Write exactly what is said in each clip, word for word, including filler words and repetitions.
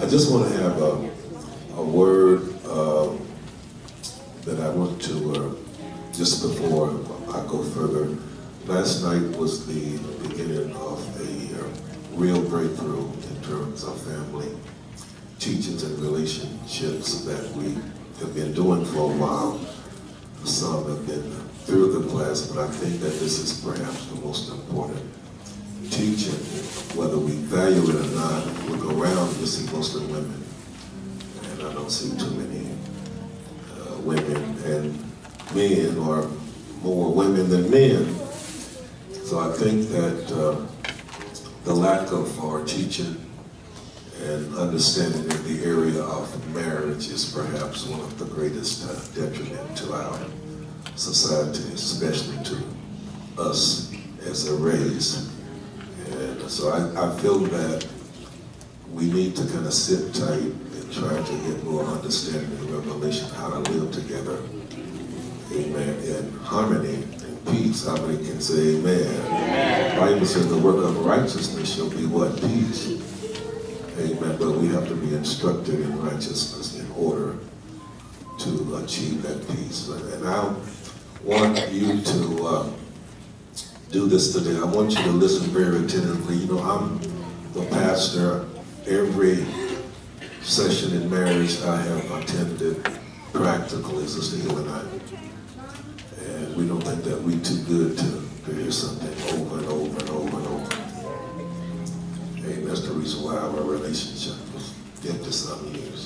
I just want to have a, a word uh, that I want to, uh, just before I go further. Last night was the beginning of a uh, real breakthrough in terms of family teachings and relationships that we have been doing for a while. Some have been through the class, but I think that this is perhaps the most important teaching. Whether we value it or not, we go around, you see mostly women, and I don't see too many uh, women and men, or more women than men. So I think that uh, the lack of our teaching and understanding in the area of marriage is perhaps one of the greatest uh, detriment to our society, especially to us as a race. And so I, I feel that we need to kind of sit tight and try to get more understanding and revelation how to live together, amen, in harmony and peace. How many can say amen? Amen. The Bible says the work of righteousness shall be what? Peace. Amen. But we have to be instructed in righteousness in order to achieve that peace. And I want you to uh, do this today. I want you to listen very attentively. You know, I'm the pastor. Every session in marriage I have attended practically, Sister Hill and I. And we don't think that we're too good to, to hear something over and over and over and over. And that's the reason why our relationship was fifty some years.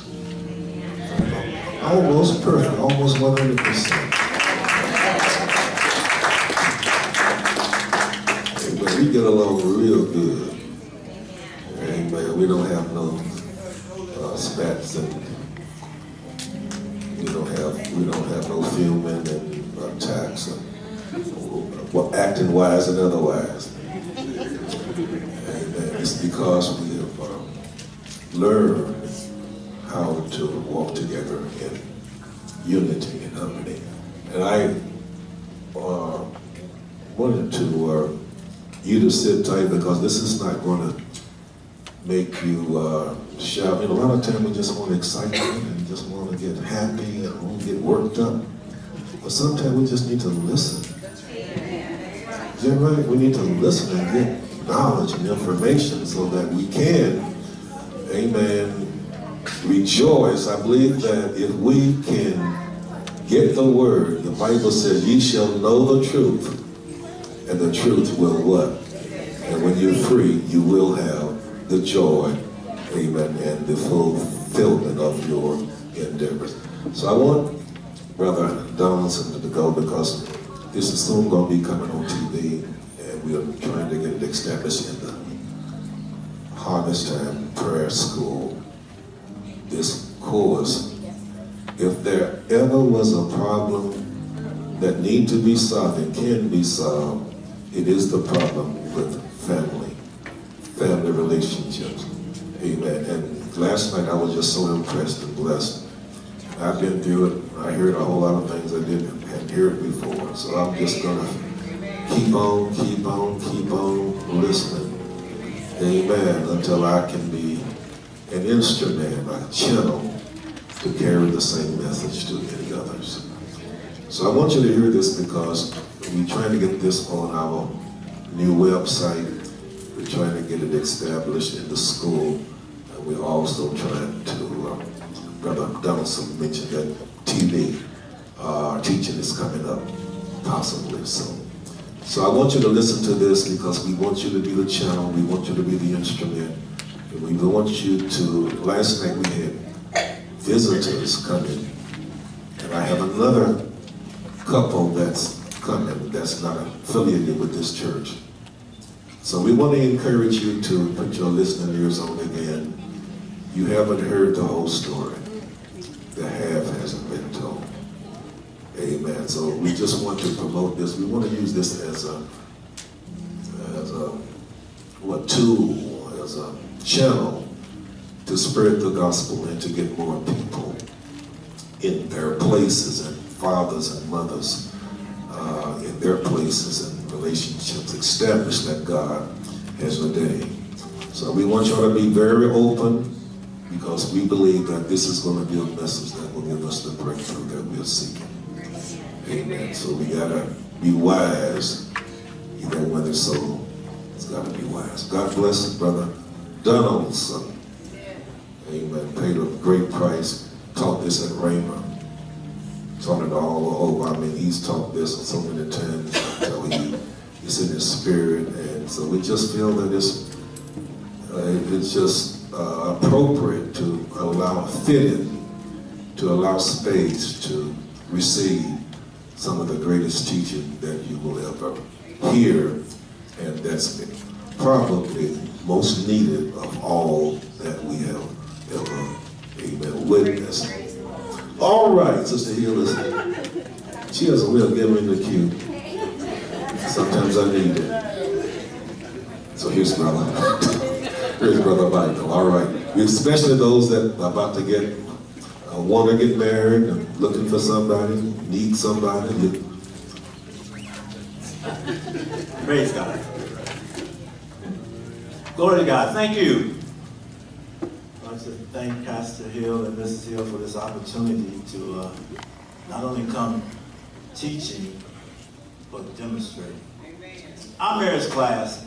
Almost perfect, almost one hundred percent. But we get along real good. Amen. We don't have no uh, spats, and we don't have we don't have no fuming and attacks and well, acting wise and otherwise. Amen. It's because we have uh, learned how to walk together in unity and harmony. And I uh, wanted to uh, you to sit tight, because this is not going to make you uh, shout. You know, a lot of times we just want excitement and just want to get happy and want to get worked up. But sometimes we just need to listen. Is that right? We need to listen and get knowledge and information so that we can, amen, rejoice. I believe that if we can get the word, the Bible says, ye shall know the truth, and the truth will what? And when you're free, you will have the joy, amen, and the fulfillment of your endeavors. So I want Brother Donaldson to go, because this is soon going to be coming on T V, and we are trying to get it established in the Harvest Time Prayer School, this course. If there ever was a problem that need to be solved and can be solved, it is the problem with family, family relationships, amen. And last night I was just so impressed and blessed. I've been through it. I heard a whole lot of things I didn't hadn't heard before. So I'm just gonna keep on, keep on, keep on listening, amen, until I can be an instrument, a channel to carry the same message to many others. So I want you to hear this, because we're trying to get this on our new website. We're trying to get it established in the school. And we're also trying to, uh, Brother Donaldson mentioned that T V uh, teaching is coming up, possibly soon. So I want you to listen to this, because we want you to be the channel, we want you to be the instrument, and we want you to, last night we had visitors coming, and I have another couple that's coming that's not affiliated with this church. So we want to encourage you to put your listening ears on again. You haven't heard the whole story. The half hasn't been told. Amen. So we just want to promote this. We want to use this as a, as a what, tool, as a channel to spread the gospel and to get more people in their places, and fathers and mothers uh, in their places and relationships established that God has ordained. So we want y'all to be very open, because we believe that this is going to be a message that will give us the breakthrough that we're seeking. Amen. So we got to be wise. You know, when it's so, it's got to be wise. God bless his brother Donaldson. Amen. Paid a great price. Taught this at Rhema. Taught it all over. I mean, he's taught this so many times. I'm telling you, it's in his spirit. And so we just feel that it's, uh, it's just uh, appropriate to allow, fitted, to allow space to receive some of the greatest teaching that you will ever hear. And that's probably most needed of all that we have ever, amen, witnessed. All right, Sister Hill, is, she has a way of giving the cue. Sometimes I need it. So here's brother. Here's Brother Michael. All right. Especially those that are about to get, uh, want to get married, and looking for somebody, need somebody. Praise God. Glory to God. Thank you. I'd like to thank Pastor Hill and Missus Hill for this opportunity to uh, not only come teaching, but demonstrating. Our marriage class,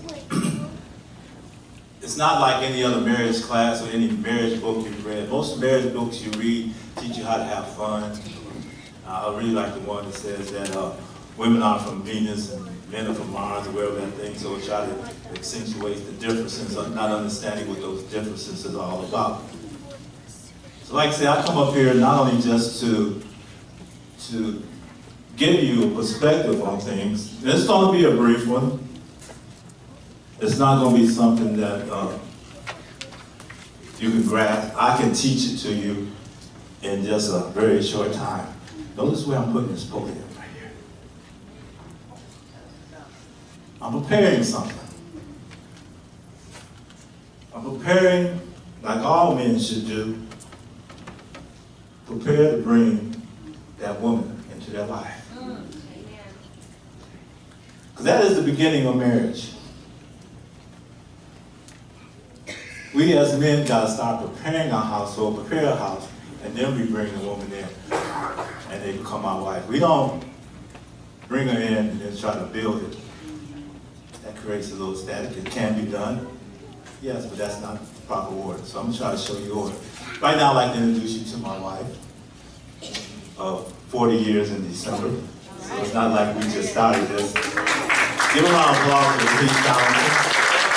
it's not like any other marriage class or any marriage book you've read. Most marriage books you read teach you how to have fun. Uh, I really like the one that says that uh, women are from Venus and men are from Mars, or wherever that thing, so we try to accentuate the differences, not understanding what those differences are all about. So like I say, I come up here not only just to, to give you a perspective on things. It's going to be a brief one. It's not going to be something that uh, you can grasp. I can teach it to you in just a very short time. Notice where I'm putting this podium right here. I'm preparing something. I'm preparing, like all men should do, prepare to bring that woman into their life. Because that is the beginning of marriage. We as men got to start preparing our household, prepare our house, and then we bring the woman in, and they become our wife. We don't bring her in and then try to build it. That creates a little static. It can be done, yes, but that's not the proper order. So I'm going to try to show you order. Right now, I'd like to introduce you to my wife of forty years in December. So it's not like we just started this. Give a round of applause for Denise Townsend.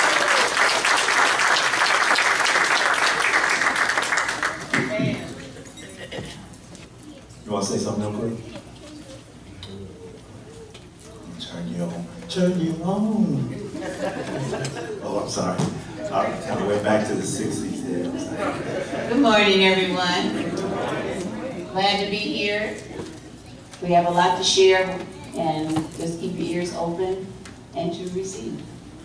You want to say something real quick? Turn you on. Turn you on. Oh, I'm sorry. I kind of went back to the sixties there. Good morning, everyone. Glad to be here. We have a lot to share, and just keep your ears open and to receive.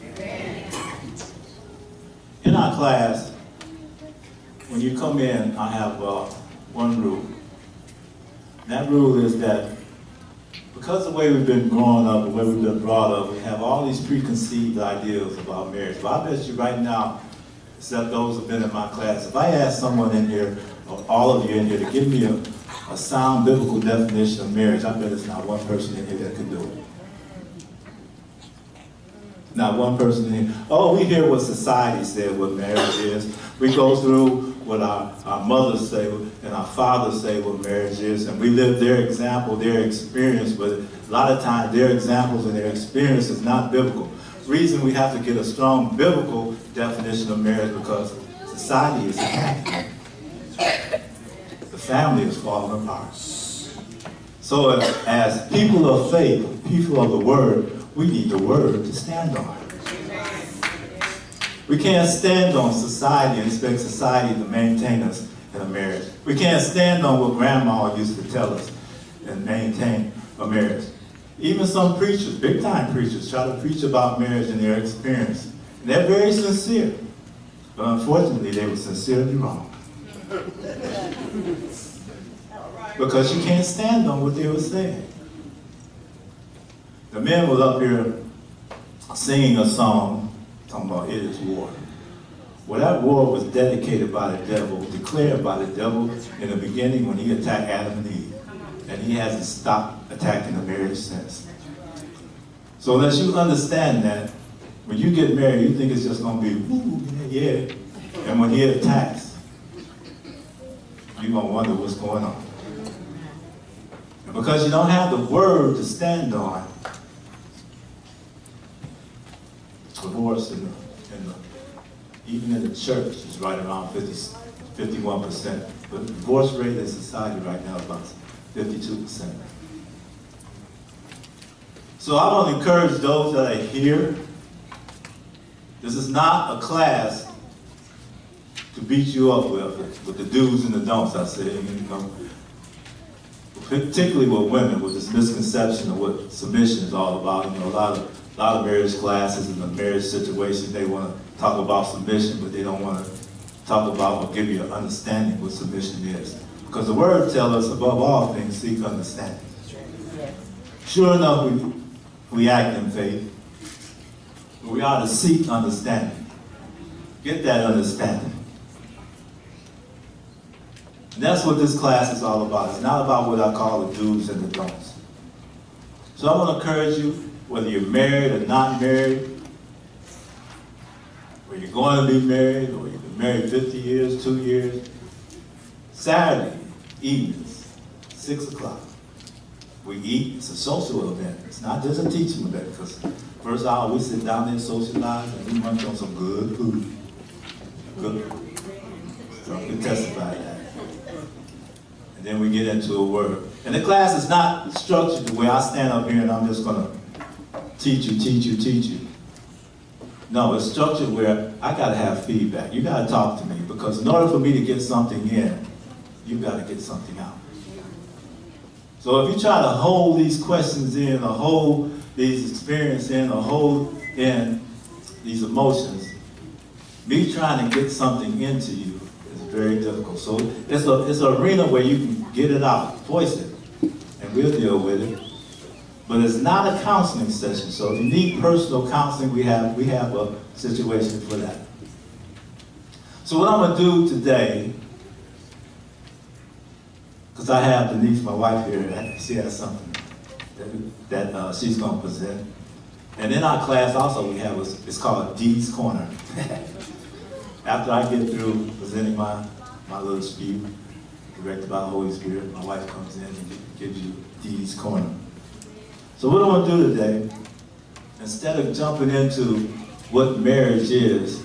In our class, when you come in, I have uh, one rule. And that rule is that because of the way we've been growing up, the way we've been brought up, we have all these preconceived ideas about marriage. But I bet you right now, except those who have been in my class, if I ask someone in here, or all of you in here, to give me a, a sound biblical definition of marriage, I bet it's not one person in here that could do it. Not one person in here. Oh, we hear what society said what marriage is. We go through what our, our mothers say and our fathers say what marriage is, and we live their example, their experience, but a lot of times their examples and their experience is not biblical. The reason we have to get a strong biblical definition of marriage because society is attacking. The family is falling apart. So as people of faith, people of the Word, we need the Word to stand on. We can't stand on society and expect society to maintain us in a marriage. We can't stand on what grandma used to tell us and maintain a marriage. Even some preachers, big time preachers, try to preach about marriage and their experience. And they're very sincere. But unfortunately, they were sincerely wrong. Because you can't stand on what they were saying. The men was up here singing a song talking about it is war. Well, that war was dedicated by the devil, declared by the devil in the beginning when he attacked Adam and Eve. And he hasn't stopped attacking the marriage since. So unless you understand that, when you get married, you think it's just going to be, woo, yeah. And when he attacks, you're going to wonder what's going on. And because you don't have the word to stand on, divorce in the, in the, even in the church is right around fifty, fifty-one percent. But the divorce rate in society right now is about fifty-two percent. So I want to encourage those that are here. This is not a class to beat you up with, with the do's and the don'ts, I say. You know, particularly with women, with this misconception of what submission is all about. You know, a lot of a lot of marriage classes and the marriage situation, they want to talk about submission, but they don't want to talk about or give you an understanding what submission is. Because the word tells us, above all things, seek understanding. Sure enough, we, we act in faith, but we ought to seek understanding. Get that understanding. And that's what this class is all about. It's not about what I call the do's and the don'ts. So I want to encourage you, whether you're married or not married, or you're going to be married, or you've been married fifty years, two years, Saturday evenings, six o'clock. We eat. It's a social event. It's not just a teaching event, because first hour we sit down there, socialize, and we munch on some good food. Good. So we testify that. And then we get into a word. And the class is not structured the way I stand up here and I'm just going to teach you, teach you, teach you. No, it's structured where I got to have feedback. You got to talk to me, because in order for me to get something in, you got to get something out. So if you try to hold these questions in, or hold these experiences in, or hold in these emotions, me trying to get something into you is very difficult. So it's a it's an arena where you can get it out, voice it, and we'll deal with it. But it's not a counseling session. So if you need personal counseling, we have we have a situation for that. So what I'm gonna do today, because I have Denise, my wife here, she has something that, that uh, she's gonna present. And in our class also we have, a, it's called Dee's Corner. After I get through presenting my, my little speech, directed by the Holy Spirit, my wife comes in and gives you Dee's Corner. So what I want to do today, instead of jumping into what marriage is,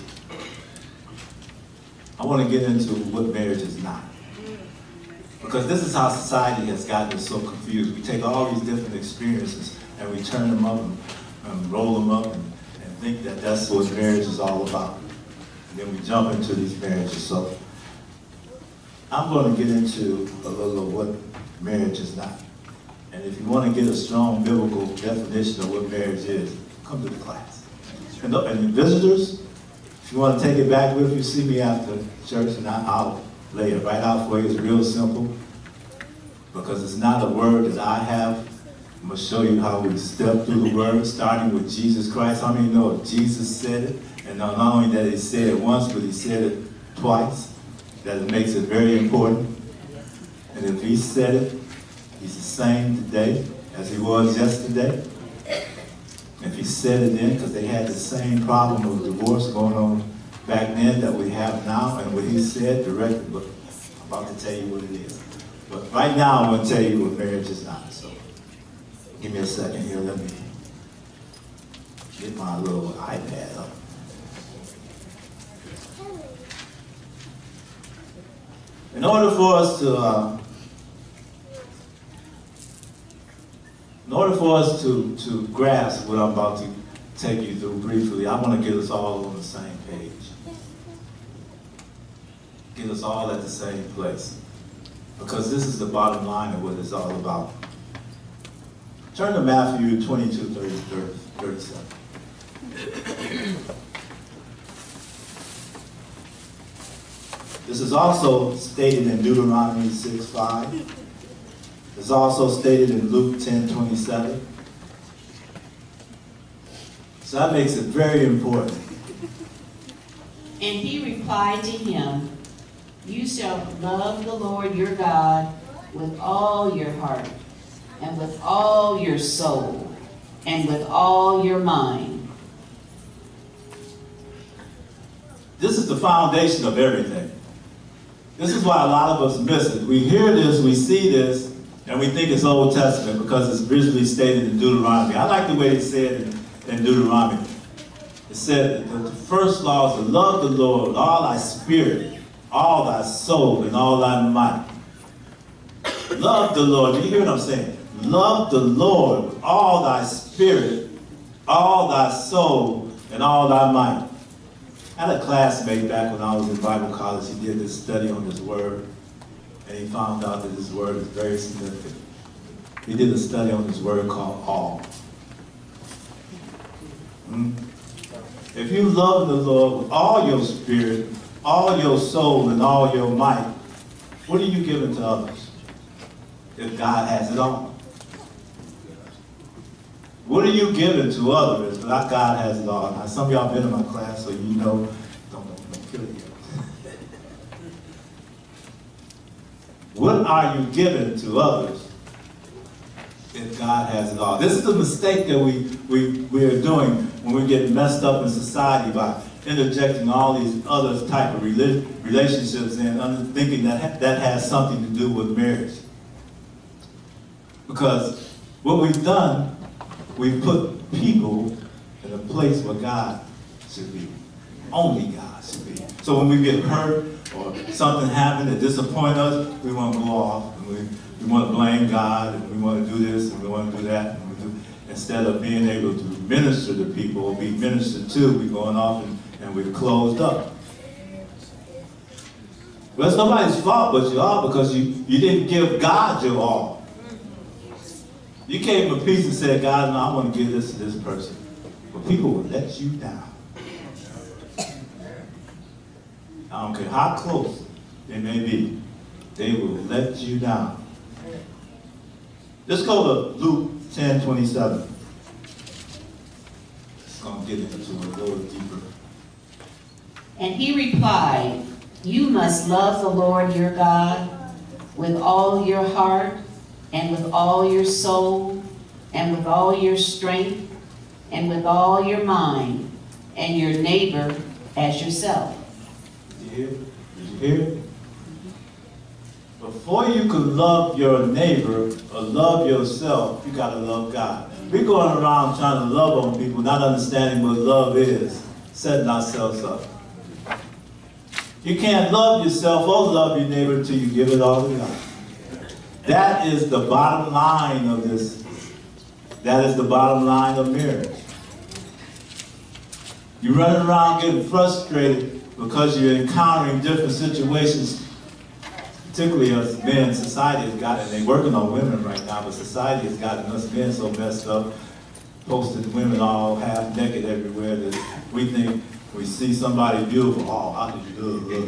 I want to get into what marriage is not. Because this is how society has gotten us so confused. We take all these different experiences and we turn them up and, and roll them up and, and think that that's what marriage is all about. And then we jump into these marriages. So I'm going to get into a little of what marriage is not. And if you want to get a strong biblical definition of what marriage is, come to the class. And, and visitors, if you want to take it back with you, see me after church and I'll lay it right out for you. It's real simple, because it's not a word that I have. I'm going to show you how we step through the word, starting with Jesus Christ. How many know if Jesus said it, and not only that he said it once, but he said it twice, that it makes it very important. And if he said it, he's the same today as he was yesterday. If he said it then, because they had the same problem of divorce going on back then that we have now, and what he said directly, but I'm about to tell you what it is. But right now, I'm going to tell you what marriage is not. So give me a second here. Let me get my little iPad up. In order for us to, uh, in order for us to, to grasp what I'm about to take you through briefly, I want to get us all on the same page. Get us all at the same place. Because this is the bottom line of what it's all about. Turn to Matthew twenty-two, thirty, thirty-seven. This is also stated in Deuteronomy six, five. It's also stated in Luke ten, twenty-seven. So that makes it very important. And he replied to him, you shall love the Lord your God with all your heart, and with all your soul, and with all your mind. This is the foundation of everything. This is why a lot of us miss it. We hear this, we see this, and we think it's Old Testament because it's visually stated in Deuteronomy. I like the way it said in, in Deuteronomy. It said that the first law is to love the Lord with all thy spirit, all thy soul, and all thy might. Love the Lord. Do you hear what I'm saying? Love the Lord with all thy spirit, all thy soul, and all thy might. I had a classmate back when I was in Bible college. He did this study on this word, and he found out that this word is very significant. He did a study on this word called all. Hmm? If you love the Lord with all your spirit, all your soul, and all your might, what are you giving to others? If God has it all. What are you giving to others if God has it all? Now, some of y'all been in my class, so you know, don't, don't, don't kill you. What are you giving to others if God has it all? This is the mistake that we, we, we are doing when we get messed up in society by interjecting all these other type of rela relationships and thinking that that has something to do with marriage. Because what we've done, we've put people in a place where God should be. Only God should be. So when we get hurt or something happened that disappoints us, we want to go off and we, we want to blame God and we want to do this and we want to do that. And we do, instead of being able to minister to people or be ministered to, we're going off and, and we're closed up. Well, it's nobody's fault but you all because you, you didn't give God your all. You came to peace and said, God, no, I want to give this to this person. But people will let you down. I don't care how close they may be. They will let you down. Let's go to Luke ten twenty-seven. It's going to get into it a little deeper. And he replied, you must love the Lord your God with all your heart, and with all your soul, and with all your strength, and with all your mind, and your neighbor as yourself. Did you hear? Did you hear? Before you can love your neighbor or love yourself, you got to love God. We're going around trying to love on people, not understanding what love is, setting ourselves up. You can't love yourself or love your neighbor until you give it all to God. That is the bottom line of this. That is the bottom line of marriage. You're running around getting frustrated because you're encountering different situations, particularly as men. Society has gotten, they're working on women right now, but society has gotten us men so messed up, posted women all half naked everywhere that we think we see somebody beautiful, oh, how did you do it? Look.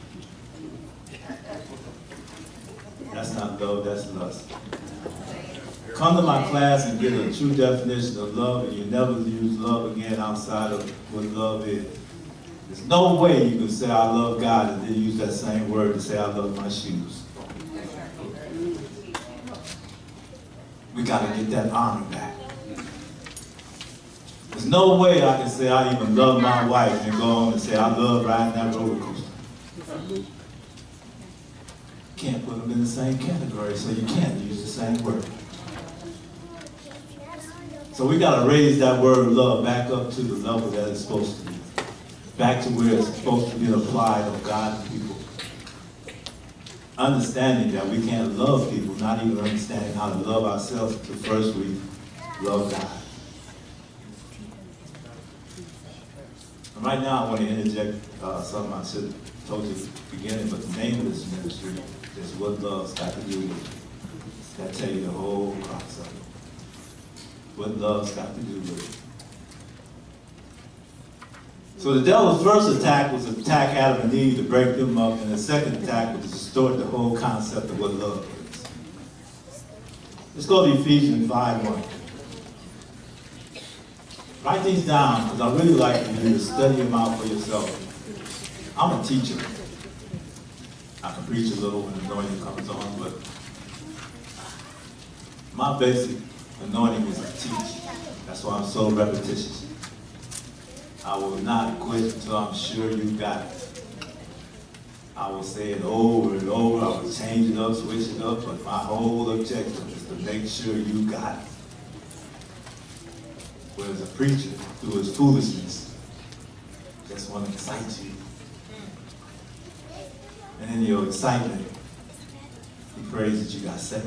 That's not love, that's lust. Come to my class and get a true definition of love, and you never use love again outside of what love is. There's no way you can say I love God and then use that same word to say I love my shoes. We got to get that honor back. There's no way I can say I even love my wife and go on and say I love riding that roller coaster. Can't put them in the same category, so you can't use the same word. So we got to raise that word love back up to the level that it's supposed to be. Back to where it's supposed to be applied on God's people. Understanding that we can't love people, not even understanding how to love ourselves until first we love God. And right now I want to interject uh, something I should have told you at the beginning, but the name of this ministry is What Love's Got to Do with It. That'll tell you the whole crux of it. What love's got to do with it. So the devil's first attack was to attack Adam and Eve to break them up, and the second attack was to distort the whole concept of what love is. Let's go to Ephesians five one. Write these down, because I really like for you to study them out for yourself. I'm a teacher. I can preach a little when the anointing comes on, but my basic anointing is to teach. That's why I'm so repetitious. I will not quit until I'm sure you got it. I will say it over and over. I will change it up, switch it up, but my whole objective is to make sure you got it. Whereas a preacher, through his foolishness, just want to excite you. And in your excitement, he prays that you got saved.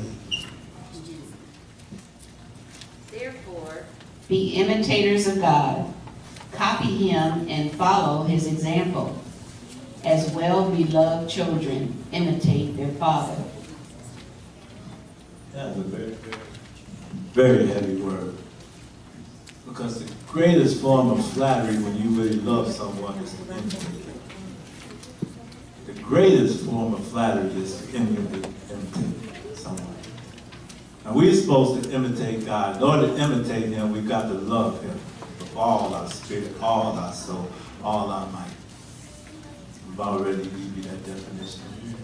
Therefore, be imitators of God. Copy him and follow his example. As well-beloved children, imitate their father. That's a very, very, very heavy word. Because the greatest form of flattery when you really love someone is to imitate them. The greatest form of flattery is to imitate, imitate someone. And we're supposed to imitate God. In order to imitate him, we've got to love him with all our spirit, all our soul, all our might. We've already given you that definition.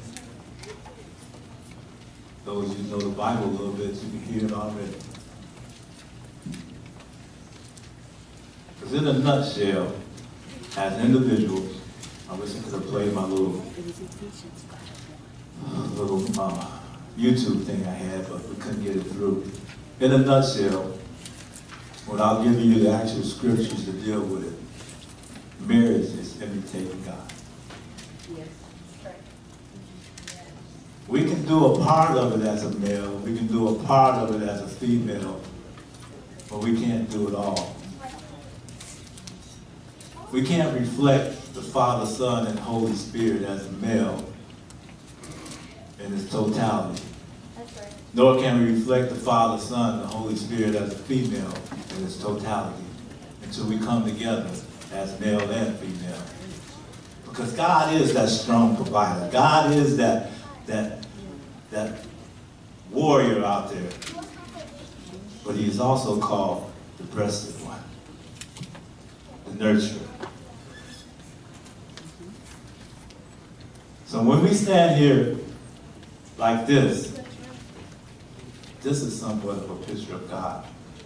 Those who know the Bible a little bit, you can hear it already. Because in a nutshell, as individuals, I wish I could have played my little, uh, little uh, YouTube thing I had, but we couldn't get it through. In a nutshell, without giving you the actual scriptures to deal with it, marriage is imitating God. Yes. We can do a part of it as a male, we can do a part of it as a female, but we can't do it all. We can't reflect the Father, Son, and Holy Spirit as a male in its totality. That's right. Nor can we reflect the Father, Son, and the Holy Spirit as a female in its totality until we come together as male and female. Because God is that strong provider. God is that, that, that warrior out there. But he is also called the breasted one, the nurturer. So when we stand here like this, this is somewhat of a picture of God.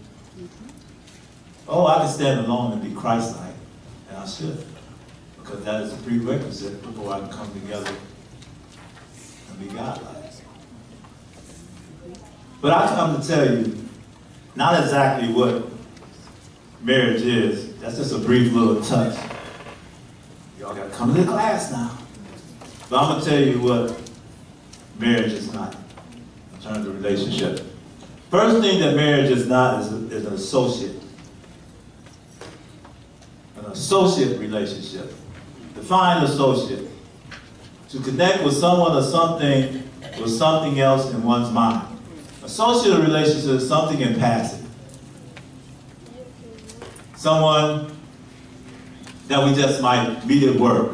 Oh, I can stand alone and be Christ-like, and I should, because that is a prerequisite before I can come together and be God-like. But I come to tell you, not exactly what marriage is. That's just a brief little touch. Y'all got to come to the class now. But I'm going to tell you what marriage is not in terms of relationship. First thing that marriage is not is, a, is an associate. An associate relationship. Define associate. To connect with someone or something with something else in one's mind. Associate relationship is something in passing. Someone that we just might meet at work.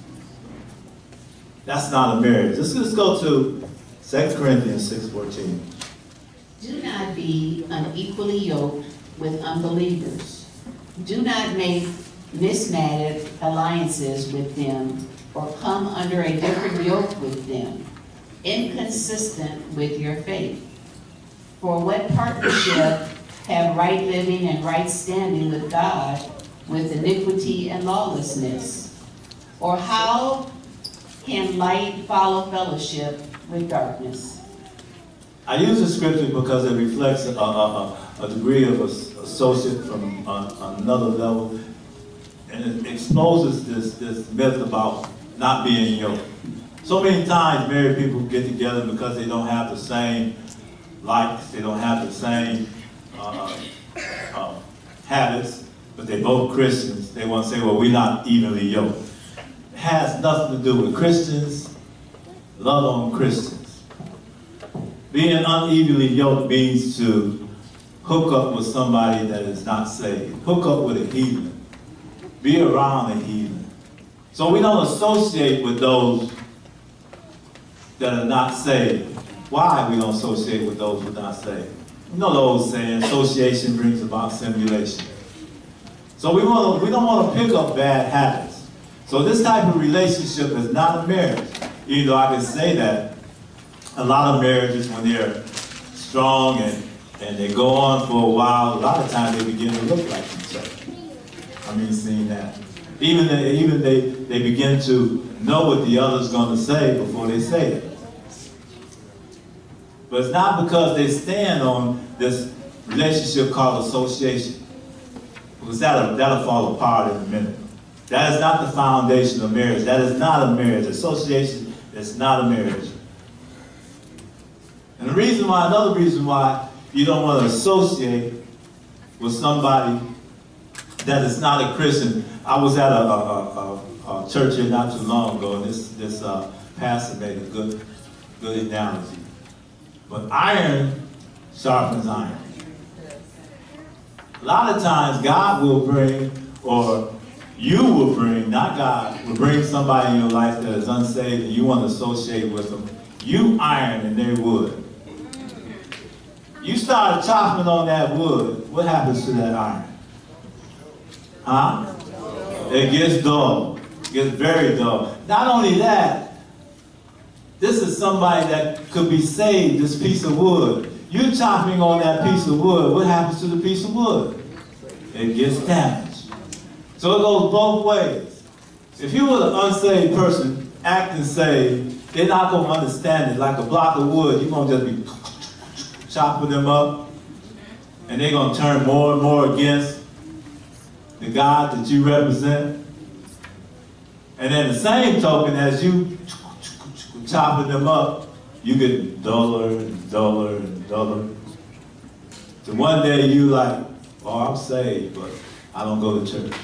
That's not a marriage. Let's just go to Second Corinthians six fourteen. Do not be unequally yoked with unbelievers. Do not make mismatched alliances with them or come under a different yoke with them, inconsistent with your faith. For what partnership have right living and right standing with God with iniquity and lawlessness? Or how can light follow fellowship with darkness? I use the scripture because it reflects a, a, a, a degree of associate from a, another level, and it exposes this, this myth about not being yoked. So many times married people get together because they don't have the same likes, they don't have the same uh, uh, habits, but they're both Christians. They want to say, well, we're not evenly yoked. It has nothing to do with Christians. Love on Christians. Being unevenly yoked means to hook up with somebody that is not saved. Hook up with a heathen. Be around a heathen. So we don't associate with those that are not saved. Why we don't associate with those who are not saved? You know the old saying, association brings about simulation. So we, want to, we don't want to pick up bad habits. So this type of relationship is not a marriage. Even though I can say that a lot of marriages, when they're strong and, and they go on for a while, a lot of times they begin to look like each other. I mean, seeing that. Even they, even they, they begin to know what the other's going to say before they say it. But it's not because they stand on this relationship called association. Because that'll, that'll fall apart in a minute. That is not the foundation of marriage. That is not a marriage. Association is not a marriage. And the reason why, another reason why you don't want to associate with somebody that is not a Christian. I was at a, a, a, a church here not too long ago, and this, this uh, pastor made a good, good analogy. But iron sharpens iron. A lot of times God will bring, or you will bring, not God, will bring somebody in your life that is unsaved and you want to associate with them. You iron and they wood. You start chopping on that wood, what happens to that iron? Huh? It gets dull. It gets very dull. Not only that, this is somebody that could be saved, this piece of wood. You chopping on that piece of wood, what happens to the piece of wood? It gets damaged. So it goes both ways. If you were an unsaved person acting saved, they're not going to understand it. Like a block of wood, you're going to just be chopping them up, and they're going to turn more and more against the God that you represent. And then the same token, as you chopping them up, you get duller and duller and duller. So one day you like, oh, I'm saved, but I don't go to church.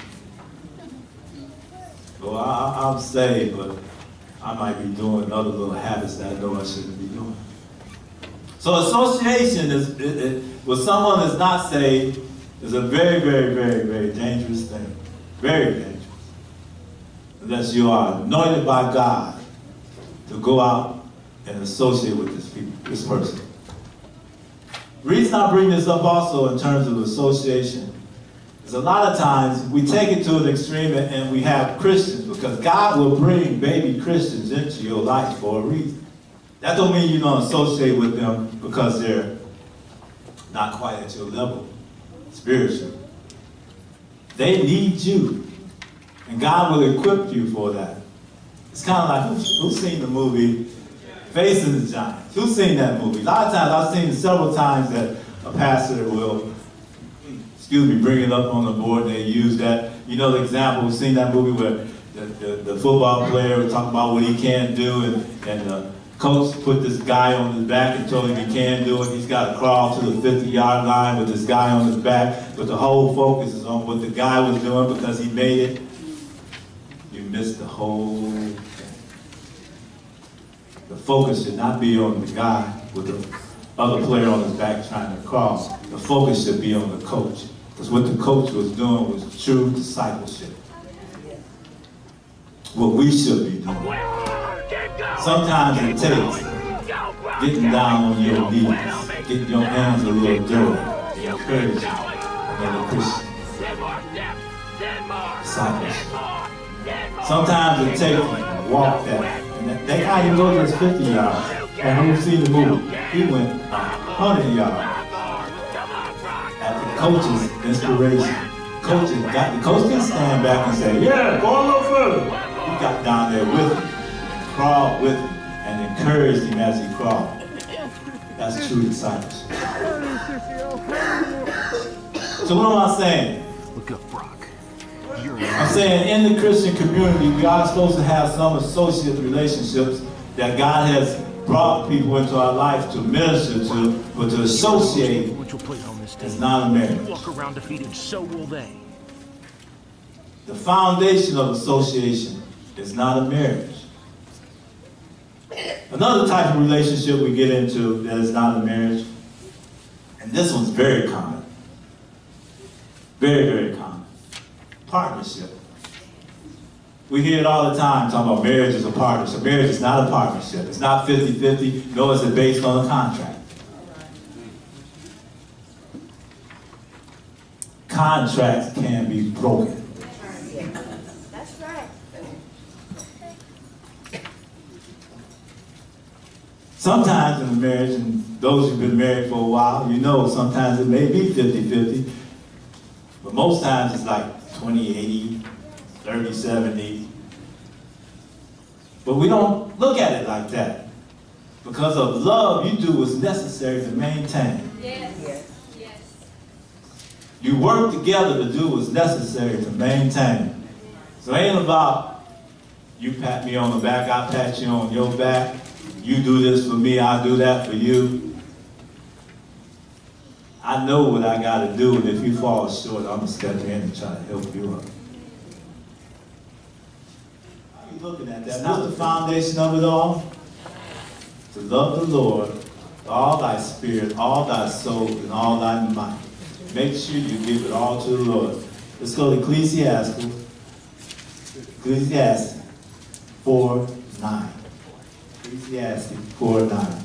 Well, I, I'm saved, but I might be doing other little habits that I know I shouldn't be doing. So association is, it, it, with someone that's not saved is a very, very, very, very dangerous thing. Very dangerous. Unless you are anointed by God to go out and associate with this people, this person. The reason I bring this up also in terms of association is a lot of times we take it to an extreme and we have Christians, because God will bring baby Christians into your life for a reason. That don't mean you don't associate with them because they're not quite at your level spiritually. They need you, and God will equip you for that. It's kind of like, who's, who's seen the movie Facing the Giants? Who's seen that movie? A lot of times, I've seen it several times that a pastor will, excuse me, bring it up on the board, and they use that. You know the example, we've seen that movie where the, the, the football player would talk about what he can't do, and, and the coach put this guy on his back and told him he can't do it. He's got to crawl to the fifty-yard line with this guy on his back, but the whole focus is on what the guy was doing because he made it. You missed the whole thing. The focus should not be on the guy with the other player on his back trying to crawl. The focus should be on the coach, because what the coach was doing was true discipleship. What we should be doing. Sometimes it takes getting down on your knees, getting your hands a little dirty, encouraging another Christian. Discipleship. Sometimes it takes to walk that. And that, that guy didn't go just fifty yards. And we've seen the movie. He went one hundred yards. At the coach's inspiration. Coaches got, the coach didn't stand back and say, yeah, go a little further. He got down there with him, crawled with him, and encouraged him as he crawled. That's true discipleship. So what am I saying? Look up, Brock. I'm saying in the Christian community, we are supposed to have some associate relationships that God has brought people into our life to minister to, but to associate is not a marriage. Walk around defeated, so will they. The foundation of association is not a marriage. Another type of relationship we get into that is not a marriage, and this one's very common. Very, very common. Partnership. We hear it all the time talking about marriage is a partnership. Marriage is not a partnership. It's not fifty fifty, nor is it based on a contract. Contracts can be broken. That's right. Sometimes in a marriage, and those who've been married for a while, you know sometimes it may be fifty fifty, but most times it's like twenty eighty, thirty seventy. But we don't look at it like that. Because of love, you do what's necessary to maintain. Yes. Yes. Yes. You work together to do what's necessary to maintain. So it ain't about you pat me on the back, I pat you on your back. You do this for me, I do that for you. I know what I got to do, and if you fall short, I'm going to step in and try to help you up. How are you looking at that? What's the foundation of it all? To love the Lord with all thy spirit, all thy soul, and all thy might. Make sure you give it all to the Lord. Let's go to Ecclesiastes. Ecclesiastes four nine. Ecclesiastes four nine.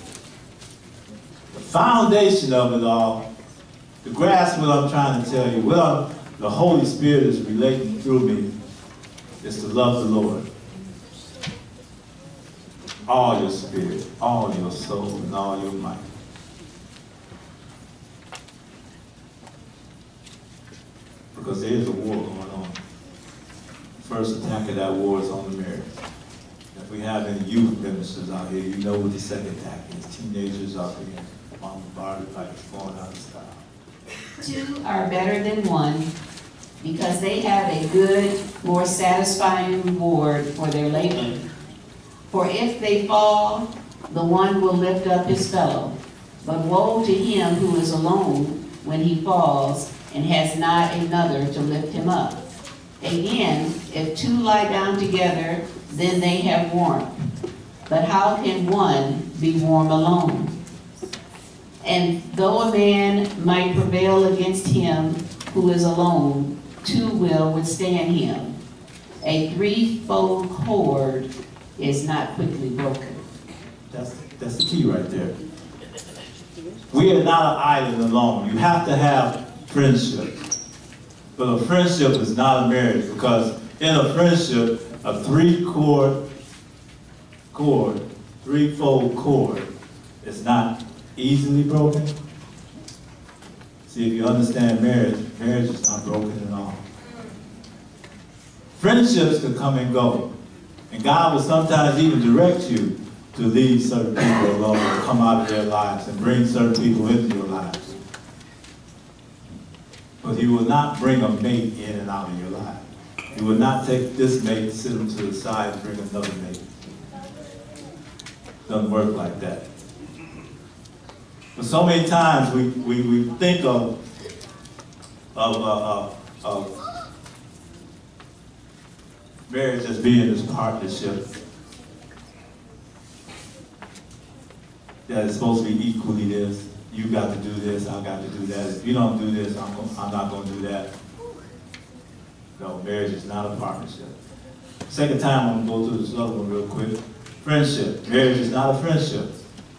The foundation of it all, to grasp what I'm trying to tell you, what I'm, the Holy Spirit is relating through me, is to love the Lord. All your spirit, all your soul, and all your might. Because there is a war going on. The first attack of that war is on the marriage. If we have any youth ministers out here, you know what the second attack is. Teenagers out here, bombarded like it's going out of style. Two are better than one because they have a good, more satisfying reward for their labor. For if they fall, the one will lift up his fellow. But woe to him who is alone when he falls and has not another to lift him up. Again, if two lie down together, then they have warmth. But how can one be warm alone? And though a man might prevail against him who is alone, two will withstand him. A threefold cord is not quickly broken. That's, that's the key right there. We are not an island alone. You have to have friendship. But a friendship is not a marriage, because in a friendship, a three-cord cord, three-fold cord is not easily broken. See, if you understand marriage, marriage is not broken at all. Friendships can come and go. And God will sometimes even direct you to leave certain people alone and come out of their lives and bring certain people into your lives. But he will not bring a mate in and out of your life. He will not take this mate, sit him to the side, and bring another mate. Doesn't work like that. But so many times we, we, we think of, of, uh, of marriage as being this partnership that is supposed to be equally this. You got to do this, I got to do that. If you don't do this, I'm, I'm not going to do that. No, marriage is not a partnership. Second time, I'm going to go through this other one real quick. Friendship. Marriage is not a friendship.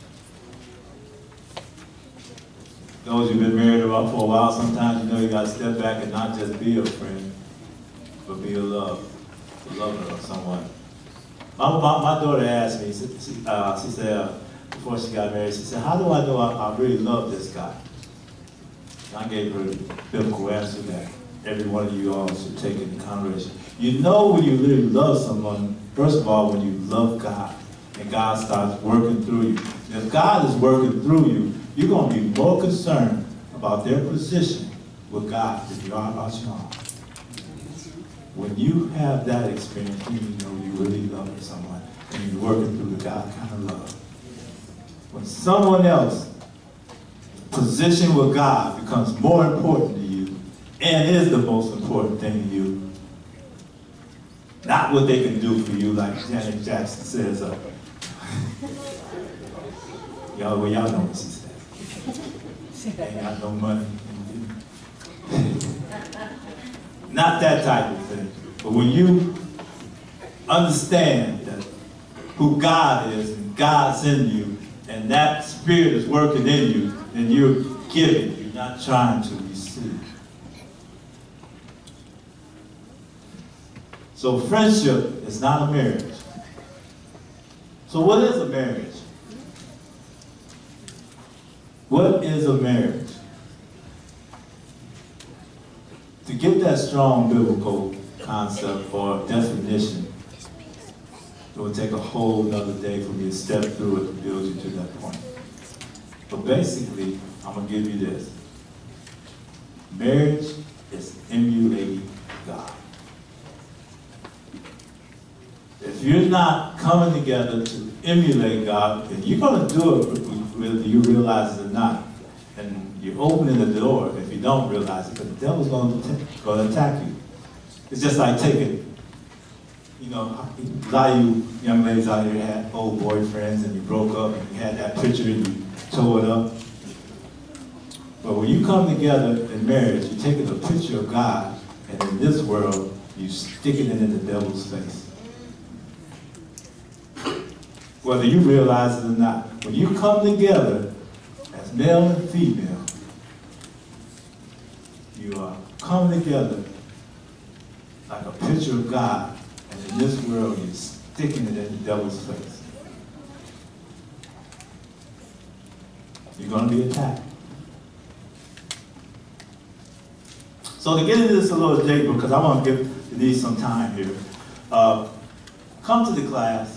Those who've been married for a while, sometimes you know you got to step back and not just be a friend, but be a love. Lover of someone. My, my, my daughter asked me, she, uh, she said, uh, before she got married, she said, how do I know I, I really love this guy? And I gave her the biblical answer that every one of you all should take into consideration. You know when you really love someone, first of all, when you love God, and God starts working through you. And if God is working through you, you're going to be more concerned about their position with God than you are about your own. When you have that experience, you know you really love someone, and you're working through the God kind of love. When someone else's position with God becomes more important to you, and is the most important thing to you, not what they can do for you, like Janet Jackson says. Uh, y'all, well, y'all know what she says. Ain't got no money. Not that type of thing. But when you understand that who God is, and God's in you, and that spirit is working in you, then you're giving, you're not trying to receive. So friendship is not a marriage. So what is a marriage? What is a marriage? To get that strong biblical concept or definition, it will take a whole nother day for me to step through it and build you to that point. But basically, I'm going to give you this. Marriage is emulating God. If you're not coming together to emulate God, then you're going to do it whether you realize it or not. And you're opening the door if you don't realize it, because the devil's going to, going to attack you. It's just like taking, you know, a lot of you young ladies out here had old boyfriends and you broke up and you had that picture and you tore it up. But when you come together in marriage, you're taking a picture of God, and in this world, you're sticking it in the devil's face. Whether you realize it or not, when you come together as male and female, you are coming together like a picture of God, and in this world, you're sticking it in the devil's face. You're going to be attacked. So to get into this a little deeper, because I want to give Denise some time here, uh, come to the class,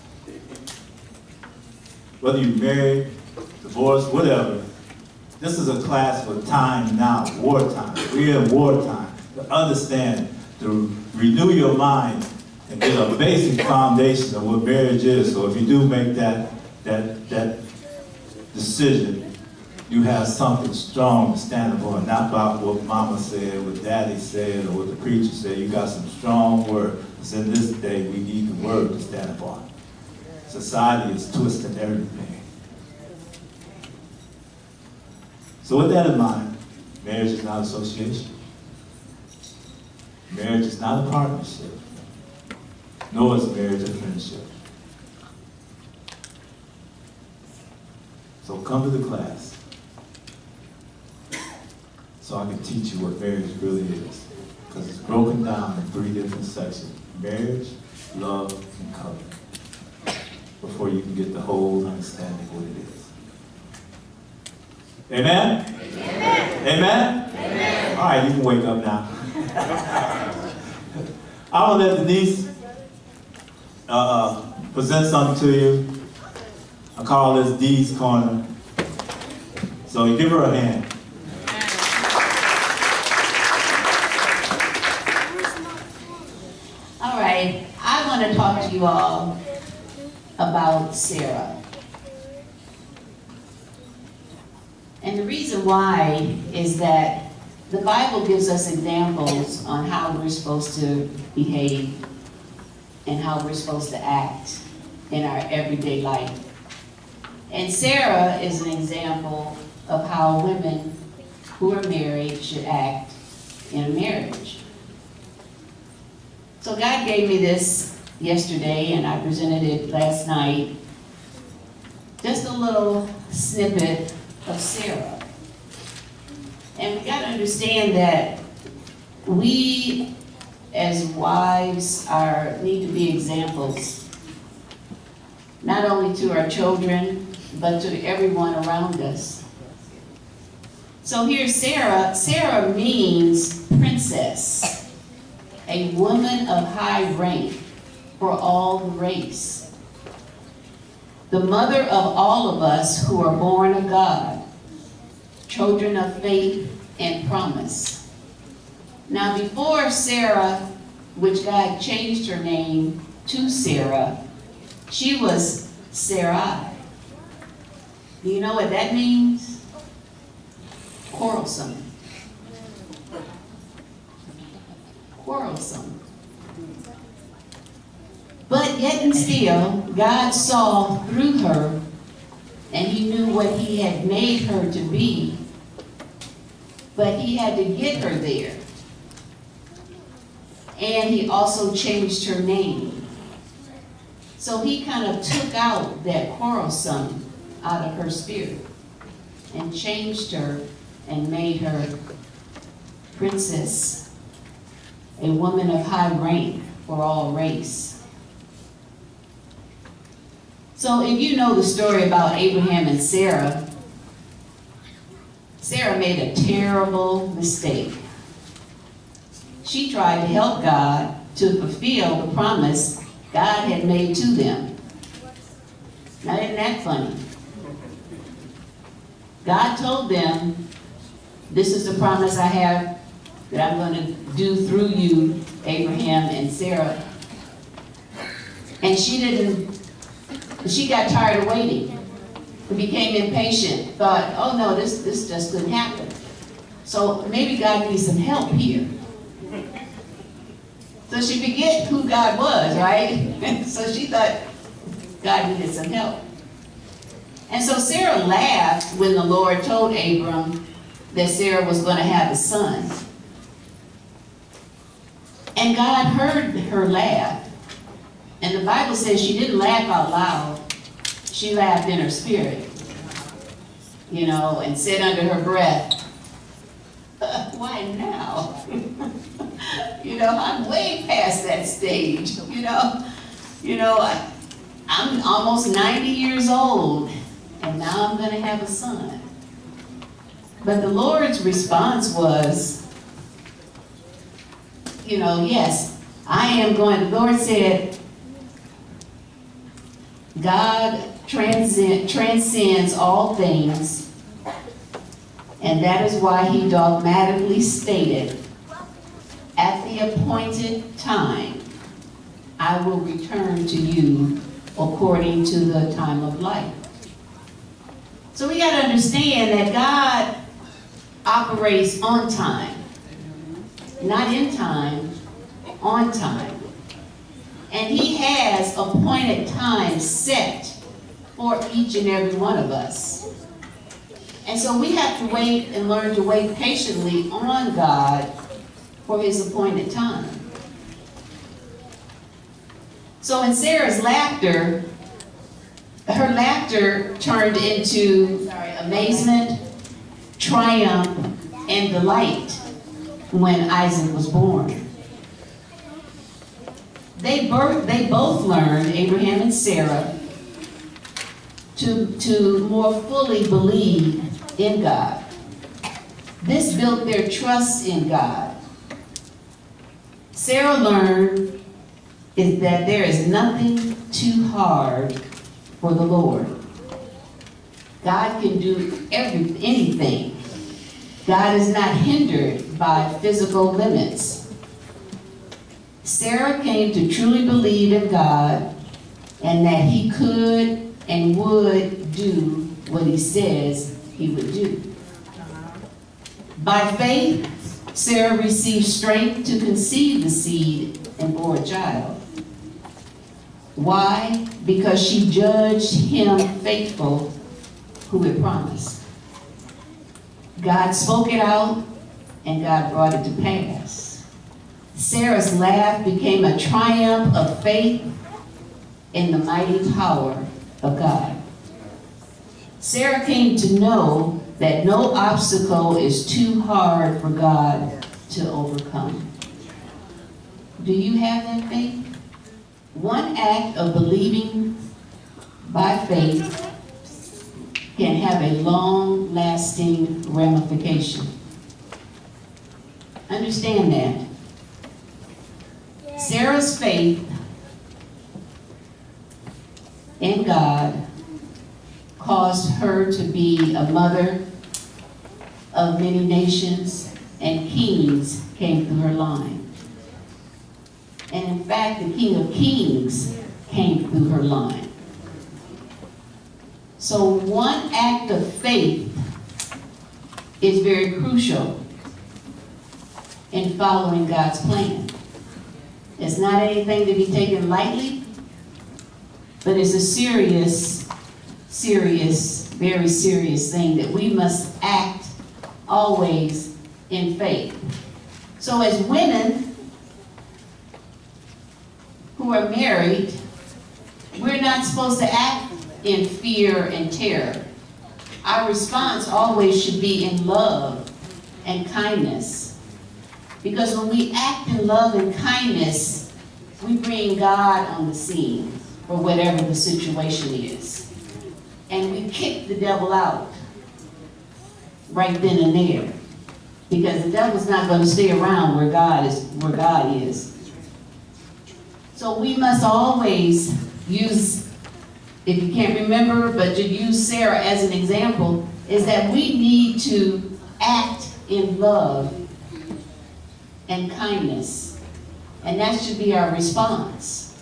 whether you're married, divorced, whatever. This is a class for time now, wartime. We're in wartime. To understand, to renew your mind, and get a basic foundation of what marriage is. So if you do make that, that, that decision, you have something strong to stand upon, not about what mama said, what daddy said, or what the preacher said. You got some strong word. Because in this day, we need the word to stand upon. Society is twisting everything. So with that in mind, marriage is not association. Marriage is not a partnership. Nor is marriage a friendship. So come to the class so I can teach you what marriage really is. Because it's broken down in three different sections. Marriage, love, and covenant. Before you can get the whole understanding of what it is. Amen? Amen? Amen? Amen. All right, you can wake up now. I'm going to let Denise uh, uh, present something to you. I call this Dee's Corner. So you give her a hand. All right, I want to talk to you all about Sarah. And the reason why is that the Bible gives us examples on how we're supposed to behave and how we're supposed to act in our everyday life. And Sarah is an example of how women who are married should act in a marriage. So God gave me this yesterday, and I presented it last night. Just a little snippet of Sarah. And we got to understand that we, as wives, are need to be examples, not only to our children, but to everyone around us. So here's Sarah. Sarah means princess, a woman of high rank for all the race. The mother of all of us who are born of God, children of faith and promise. Now before Sarah, which God changed her name to Sarah, she was Sarai. Do you know what that means? Quarrelsome. Quarrelsome. But yet and still, God saw through her, and he knew what he had made her to be, but he had to get her there. And he also changed her name. So he kind of took out that quarrelsome out of her spirit and changed her and made her princess, a woman of high rank for all race. So if you know the story about Abraham and Sarah, Sarah made a terrible mistake. She tried to help God to fulfill the promise God had made to them. Now, isn't that funny? God told them, this is the promise I have that I'm going to do through you, Abraham and Sarah. And she didn't, she got tired of waiting. Became impatient, thought, oh no, this, this just couldn't happen. So maybe God needs some help here. So she forget who God was, right? So she thought God needed some help. And so Sarah laughed when the Lord told Abram that Sarah was going to have a son. And God heard her laugh. And the Bible says she didn't laugh out loud. She laughed in her spirit, you know, and said under her breath, uh, why now? You know, I'm way past that stage, you know. You know, I, I'm almost ninety years old, and now I'm going to have a son. But the Lord's response was, you know, yes, I am going, the Lord said, God transcend, transcends all things, and that is why he dogmatically stated, at the appointed time, I will return to you according to the time of life. So we got to understand that God operates on time, not in time, on time. And he has appointed time set for each and every one of us. And so we have to wait and learn to wait patiently on God for his appointed time. So in Sarah's laughter, her laughter turned into sorry, amazement, triumph, and delight when Isaac was born. They, birth, they both learned, Abraham and Sarah, to, to more fully believe in God. This built their trust in God. Sarah learned is that there is nothing too hard for the Lord. God can do every, anything. God is not hindered by physical limits. Sarah came to truly believe in God and that he could and would do what he says he would do. By faith, Sarah received strength to conceive the seed and bore a child. Why? Because she judged him faithful who had promised. God spoke it out and God brought it to pass. Sarah's laugh became a triumph of faith in the mighty power of God. Sarah came to know that no obstacle is too hard for God to overcome. Do you have that faith? One act of believing by faith can have a long-lasting ramification. Understand that. Sarah's faith in God caused her to be a mother of many nations, and kings came through her line. And in fact, the King of Kings came through her line. So one act of faith is very crucial in following God's plan. It's not anything to be taken lightly, but it's a serious, serious, very serious thing that we must act always in faith. So as women who are married, we're not supposed to act in fear and terror. Our response always should be in love and kindness. Because when we act in love and kindness, we bring God on the scene for whatever the situation is. And we kick the devil out. right then and there. Because the devil's not going to stay around where God is, where God is. So we must always use, if you can't remember, but to use Sarah as an example, is that we need to act in love and kindness. And that should be our response.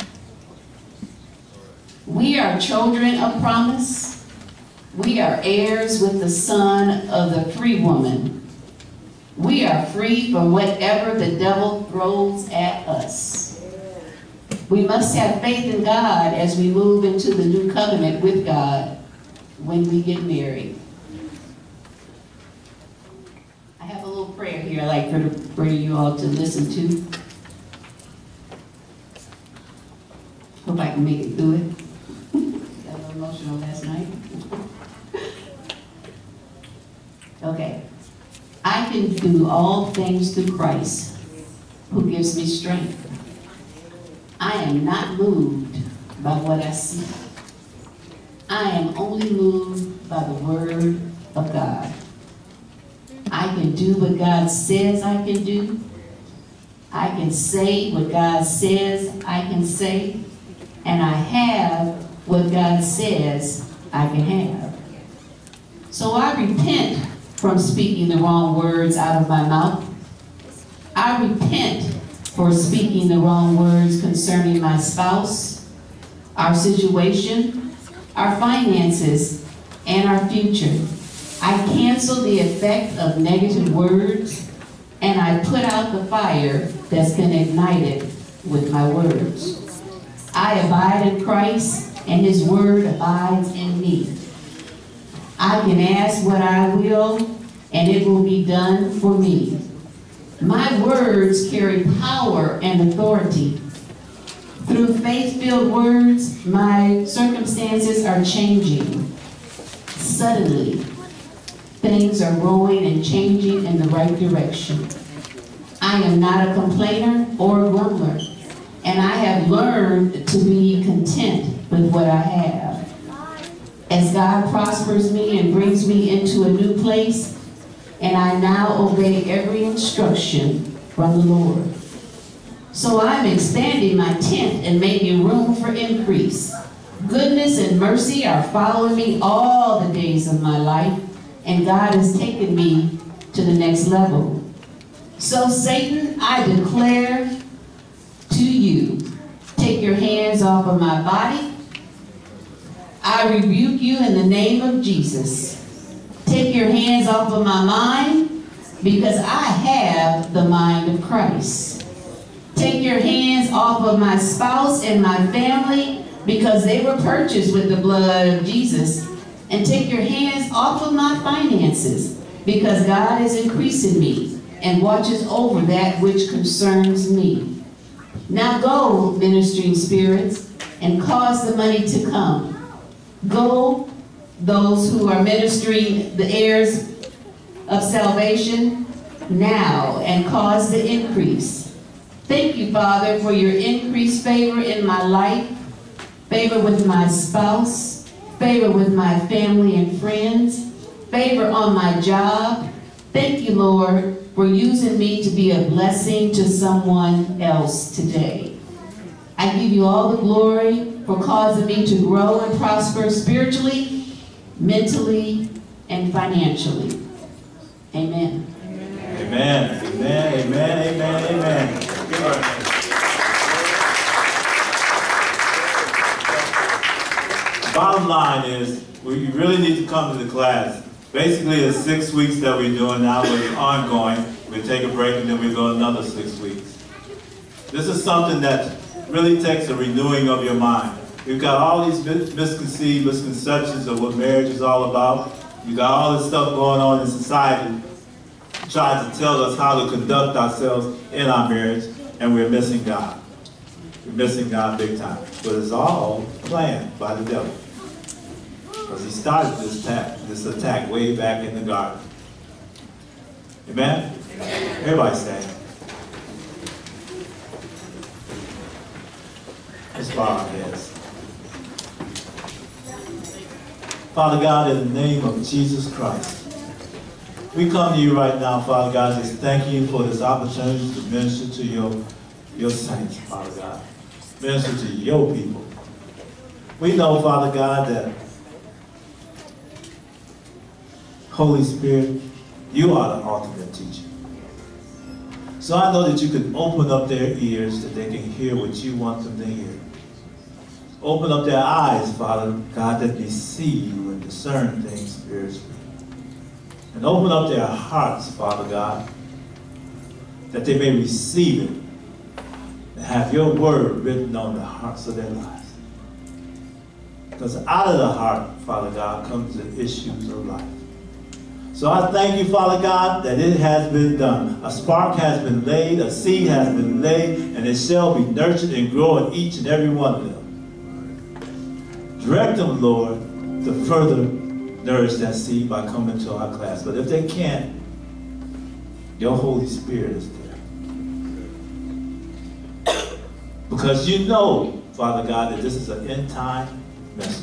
We are children of promise. We are heirs with the son of the free woman. We are free from whatever the devil throws at us. We must have faith in God as we move into the new covenant with God when we get married. I have a little prayer here I'd like for, the, for you all to listen to. Hope I can make it through it. Got a little emotional last night. Okay. I can do all things through Christ who gives me strength. I am not moved by what I see. I am only moved by the word of God. I can do what God says I can do. I can say what God says I can say. And I have what God says I can have. So I repent from speaking the wrong words out of my mouth. I repent for speaking the wrong words concerning my spouse, our situation, our finances, and our future. I cancel the effect of negative words, and I put out the fire that's been ignited with my words. I abide in Christ, and his word abides in me. I can ask what I will, and it will be done for me. My words carry power and authority. Through faith-filled words, my circumstances are changing. Suddenly, things are growing and changing in the right direction. I am not a complainer or a grumbler, and I have learned to be content with what I have. As God prospers me and brings me into a new place, and I now obey every instruction from the Lord. So I'm expanding my tent and making room for increase. Goodness and mercy are following me all the days of my life, and God has taken me to the next level. So Satan, I declare to you, take your hands off of my body. I rebuke you in the name of Jesus. Take your hands off of my mind, because I have the mind of Christ. Take your hands off of my spouse and my family, because they were purchased with the blood of Jesus. And take your hands off of my finances, because God is increasing me and watches over that which concerns me. Now go, ministering spirits, and cause the money to come. Go, those who are ministering the heirs of salvation, now, and cause the increase. Thank you, Father, for your increased favor in my life, favor with my spouse, favor with my family and friends, favor on my job. Thank you, Lord, for using me to be a blessing to someone else today. I give you all the glory for causing me to grow and prosper spiritually, mentally, and financially. Amen. Amen. Amen. Amen. Amen. Amen. Give her a hand. Bottom line is, we really need to come to the class. Basically, it's six weeks that we're doing now, but it's ongoing. We take a break and then we go another six weeks. This is something that really takes a renewing of your mind. We've got all these misconceived misconceptions of what marriage is all about. You got all this stuff going on in society trying to tell us how to conduct ourselves in our marriage, and we're missing God. We're missing God big time. But it's all planned by the devil. Because he started this attack, this attack way back in the garden. Amen? Everybody stand. Let's bow our heads. Father God, in the name of Jesus Christ, We come to you right now, Father God, just thanking you for this opportunity to minister to your, your saints, Father God. Minister to your people. We know, Father God, that Holy Spirit, you are the ultimate teacher. So I know that you can open up their ears that they can hear what you want them to hear. Open up their eyes, Father God, that they see you and discern things spiritually. And open up their hearts, Father God, that they may receive it and have your word written on the hearts of their lives. Because out of the heart, Father God, comes the issues of life. So I thank you, Father God, that it has been done. A spark has been laid, a seed has been laid, and it shall be nurtured and grow in each and every one of them. Direct them, Lord, to further nourish that seed by coming to our class. But if they can't, your Holy Spirit is there. Because you know, Father God, that this is an end time message.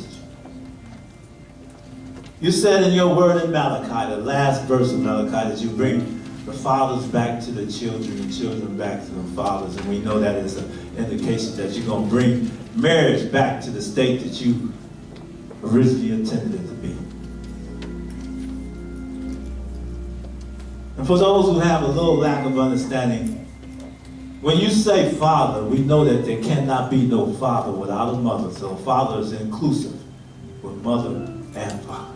You said in your word in Malachi, the last verse of Malachi, that you bring the fathers back to the children and children back to the fathers. And we know that is an indication that you're going to bring marriage back to the state that you originally intended it to be. And for those who have a little lack of understanding, when you say father, we know that there cannot be no father without a mother. So father is inclusive with mother and father.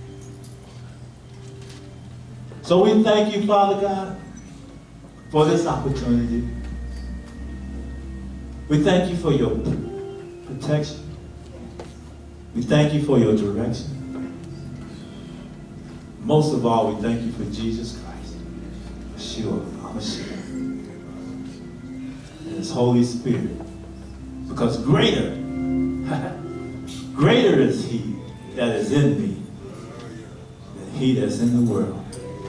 So we thank you, Father God, for this opportunity. We thank you for your protection. We thank you for your direction. Most of all, we thank you for Jesus Christ, Yeshua, HaMashiach, and his Holy Spirit. Because greater, greater is he that is in me than he that's in the world.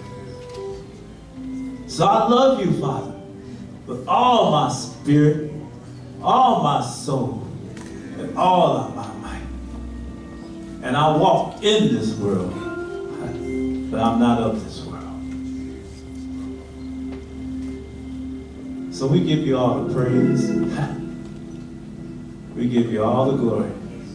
So I love you, Father, with all my spirit, all my soul, and all of my might. And I walk in this world, but I'm not of this world. So we give you all the praise. We give you all the glory.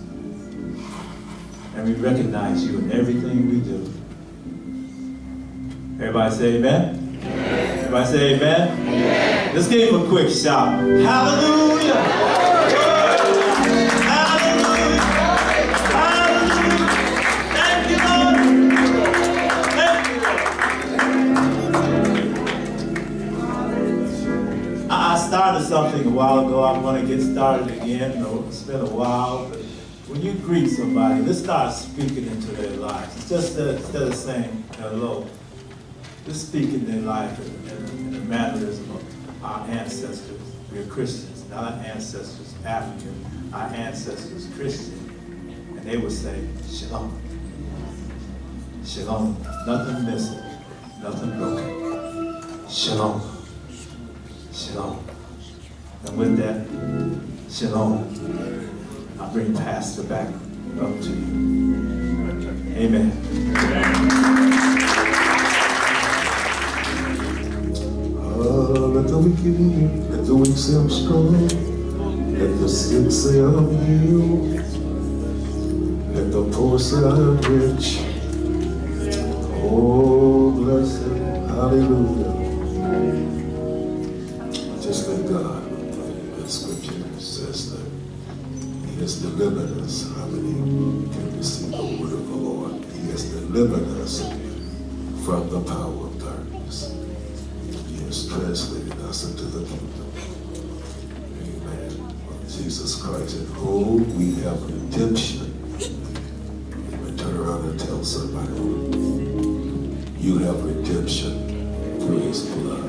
And we recognize you in everything we do. Everybody say amen? Everybody say amen? Amen. Let's give him a quick shout. Hallelujah! Hallelujah! Hallelujah! Thank you, Lord! Thank you, Lord! I started something a while ago. I'm going to get started again. It's been a while. But when you greet somebody, let's start speaking into their lives. It's just uh, instead of saying hello. Just speak in their life in, in, in the mannerism of our ancestors. We're Christians, not our ancestors African, our ancestors Christian. And they would say, Shalom. Shalom. Nothing missing, nothing broken. Shalom. Shalom. And with that, Shalom, I bring Pastor back up to you. Amen. Uh, let the wicked hear, let the weak say I'm strong, let the sick say I'm healed, let the poor say I'm rich. Oh, bless him, hallelujah. Just let God, the scripture says that he has delivered us. How many can receive the word of the Lord? He has delivered us from the power of darkness. Translated us into the kingdom. Amen. Of Jesus Christ, in whom we have redemption. Amen. Turn around and tell somebody, you have redemption through his blood.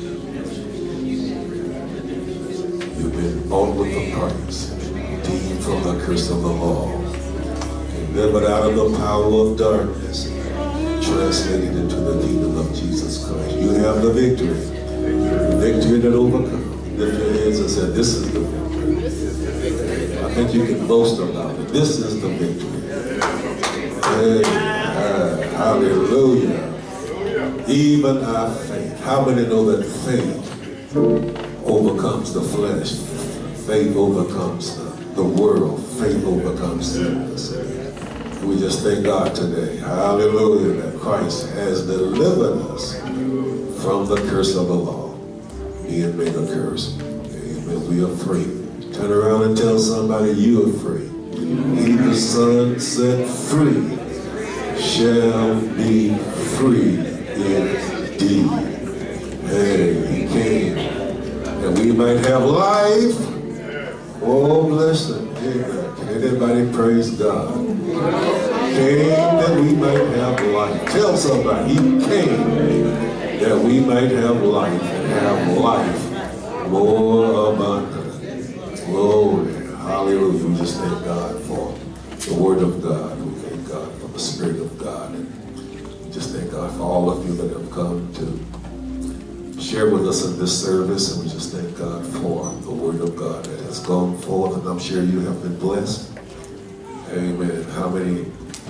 You've been bought with the price, redeemed from the curse of the law, delivered out of the power of darkness, translated into the kingdom of Jesus Christ. You have the victory. Victory that overcomes. Lift your hands and say, this is the victory. I think you can boast about it. This is the victory. Amen. Hallelujah. Even our faith. How many know that faith overcomes the flesh? Faith overcomes the, the world. Faith overcomes sickness. We just thank God today, hallelujah, that Christ has delivered us from the curse of the law. Being made a curse. Amen. We are free. Turn around and tell somebody you are free. He the Son set free shall be free indeed. Hey, he came that we might have life. Oh, bless him. Amen. Can anybody praise God? Came that we might have life. Tell somebody, he came that we might have life and have life more abundant. Glory. Hallelujah. We just thank God for the word of God. We thank God for the Spirit of God. And we just thank God for all of you that have come to share with us in this service. And we just thank God for the word of God that has gone forth. And I'm sure you have been blessed. Amen. How many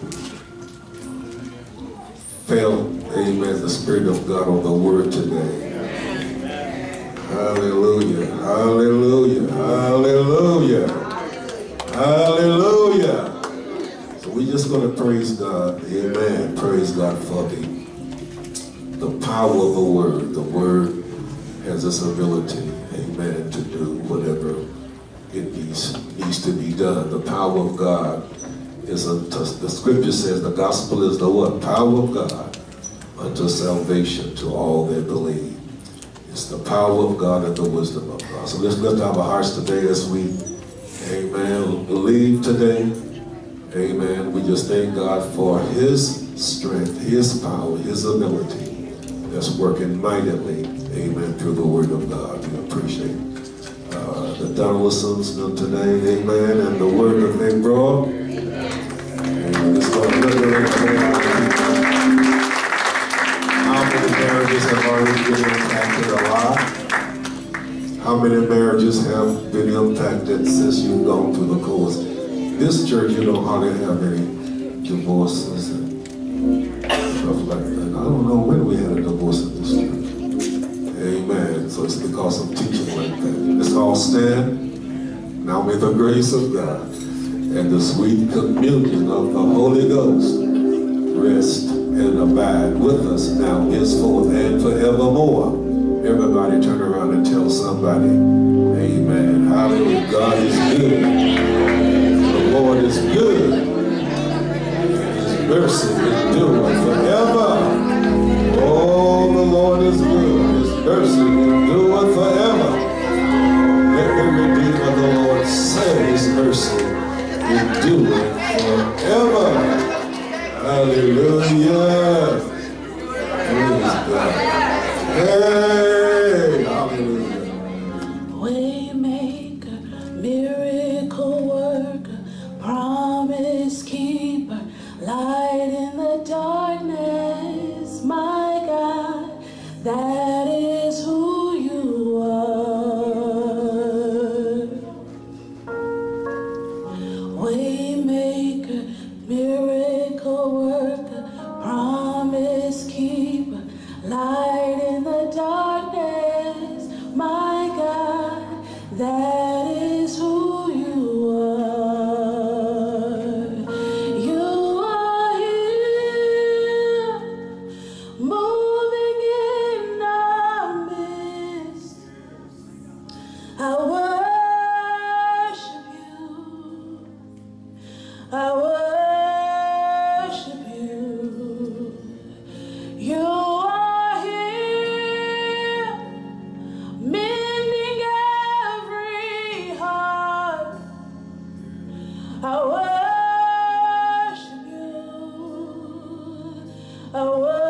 felt, amen, the Spirit of God on the word today? Hallelujah. Hallelujah. Hallelujah. Hallelujah. So we're just going to praise God. Amen. Praise God for the, the power of the word. The word has this ability, amen, to do whatever it needs, needs to be done. The power of God is unto, the scripture says the gospel is the what? Power of God unto salvation to all that believe. It's the power of God and the wisdom of God. So let's lift our hearts today as we, amen, believe today. Amen. We just thank God for his strength, his power, his ability that's working mightily, amen, through the word of God. We appreciate uh, the Donaldsons today, amen, and the word that they brought. Amen. It's going to liberate How many marriages have already been impacted a lot? How many marriages have been impacted since you've gone through the course? This church, you don't hardly have any divorces and stuff like that. I don't know when we had a divorce in this church. Amen. So it's because of teaching like that. Let's all stand. Now may the grace of God and the sweet communion of the Holy Ghost rest and abide with us now, henceforth, and forevermore. Everybody turn around and tell somebody, amen. Hallelujah. God is good. The Lord is good. His mercy endureth forever. Oh, the Lord is good. His mercy endureth forever. Let the Redeemer of the Lord say his mercy endureth forever. Hallelujah. Praise God. Hey, hallelujah. Waymaker, miracle worker, promise keeper, light in the darkness, my God, that is who you are. Waymaker, miracle worker, promise keeper, light in the darkness, my God, that is who you are. You are here, moving in our midst. I worship you. I worship you. You are here, mending every heart. I worship you. I worship